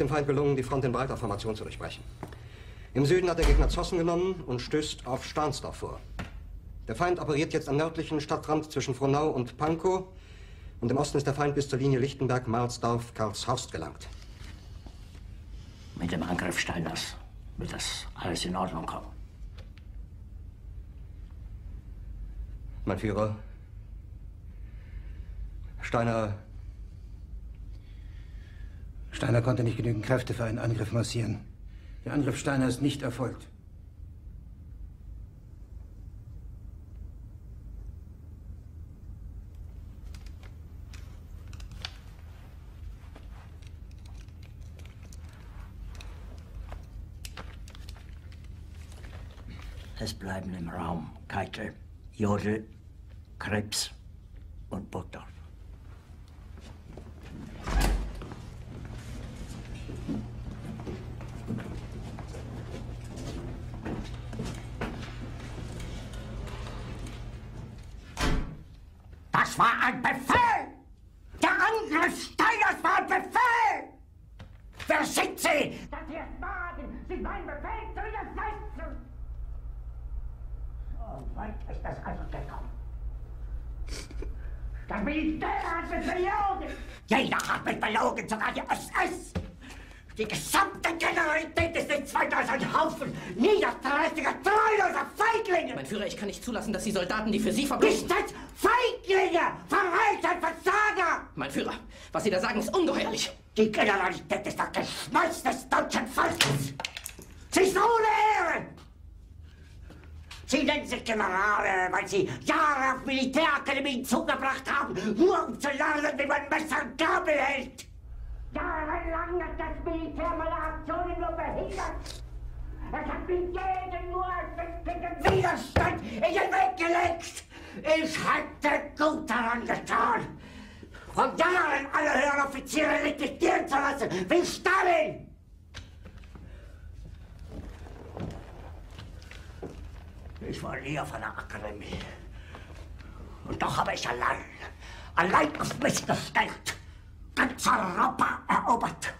dem Feind gelungen, die Front in breiter Formation zu durchbrechen. Im Süden hat der Gegner Zossen genommen und stößt auf Stahnsdorf vor. Der Feind operiert jetzt am nördlichen Stadtrand zwischen Frohnau und Pankow. Und im Osten ist der Feind bis zur Linie Lichtenberg-Marsdorf-Karlshorst gelangt. Mit dem Angriff Steiners wird das alles in Ordnung kommen. Mein Führer, Steiner konnte nicht genügend Kräfte für einen Angriff massieren. Der Angriff Steiner ist nicht erfolgt. Es bleiben im Raum Keitel, Jodl, Krebs und Burgdorf. Das war ein Befehl! Der Angriff Steiners war ein Befehl! Wer sind Sie, dass Sie es wagen, sich meinen Befehl zu widersetzen? So weit ist das also gekommen. Das Militär hat mich belogen! Jeder hat mich belogen, sogar die SS! Die gesamte Generalität ist nichts weiter als ein Haufen niederträchtiger, treuloser Feiglinge! Mein Führer, ich kann nicht zulassen, dass die Soldaten, die für Sie verbringen... Nicht als Feiglinge! Verreiter, Versager! Mein Führer, was Sie da sagen, ist ungeheuerlich! Die Generalität ist das Geschmolz des deutschen Volkes! Sie ist ohne Ehre! Sie nennen sich Generale, weil Sie Jahre auf Militärakademien zugebracht haben, nur um zu lernen, wie man Messer und Gabel hält! Jahrelang hat das Militär meine Aktionen nur behindert. Es hat mir jeden nur ersichtlichen Widerstand in den Weg gelegt. Ich hätte gut daran getan, von Jahren alle höheren Offiziere liquidieren zu lassen, wie Stalin. Ich war nie auf einer Akademie. Und doch habe ich allein auf mich gestellt, ganz Europa erobert.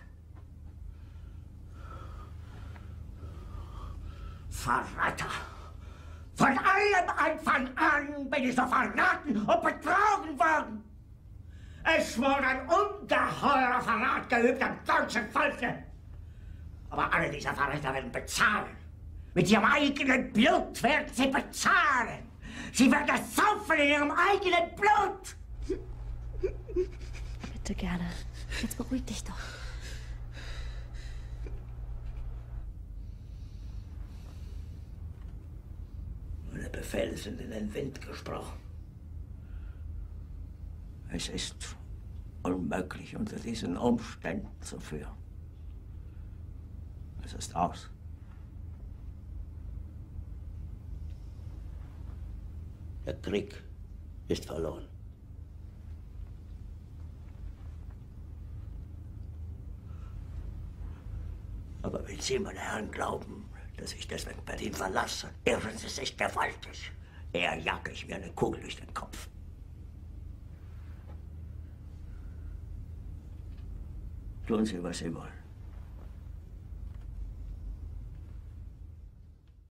Verräter! Von allem Anfang an bin ich so verraten und betrogen worden. Es wurde ein ungeheurer Verrat geübt am deutschen Volke. Aber alle diese Verräter werden bezahlen. Mit ihrem eigenen Blut werden sie bezahlen. Sie werden es saufen in ihrem eigenen Blut. Bitte gerne. Jetzt beruhig dich doch. Meine Befehle sind in den Wind gesprochen. Es ist unmöglich, unter diesen Umständen zu führen. Es ist aus. Der Krieg ist verloren. Aber wenn Sie, meine Herren, glauben, dass ich deswegen Berlin verlasse, irren Sie sich gewaltig. Eher jage ich mir eine Kugel durch den Kopf. Tun Sie, was Sie wollen.